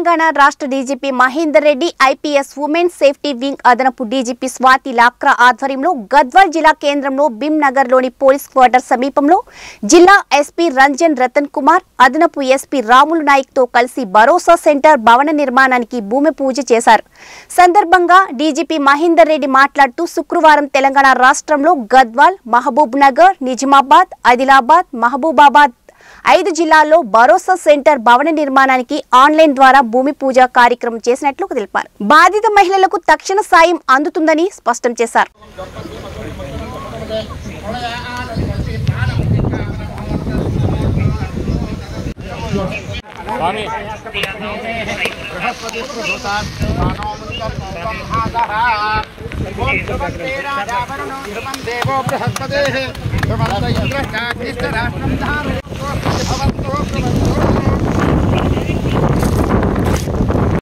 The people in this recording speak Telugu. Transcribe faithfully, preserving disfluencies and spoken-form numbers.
తెలంగాణ రాష్ట్ర DGP Mahender Reddy IPS women safety wing అదనపు డీజీపీ స్వాతి లాక్రా ఆధ్వర్యంలో గద్వాల్ జిల్లా కేంద్రంలో భీమ్ నగర్ లోని పోలీస్ క్వార్టర్ సమీపంలో జిల్లా ఎస్పీ రంజన్ రతన్ కుమార్ అదనపు ఎస్పీ రాములు నాయక్ తో కలిసి భరోసా సెంటర్ భవన నిర్మాణానికి భూమి పూజ చేశారు. సందర్భంగా డీజీపీ మహేందర్ రెడ్డి మాట్లాడుతూ శుక్రవారం తెలంగాణ రాష్ట్రంలో గద్వాల్, మహబూబ్ నగర్, నిజామాబాద్, ఆదిలాబాద్, మహబూబాబాద్ ఐదు జిల్లాల్లో భరోసా సెంటర్ భవన నిర్మాణానికి ఆన్లైన్ ద్వారా భూమి పూజ కార్యక్రమం చేసినట్లు తెలిపారు. బాధిత మహిళలకు తక్షణ సాయం అందుతుందని స్పష్టం చేశారు. देवो बृहस्पति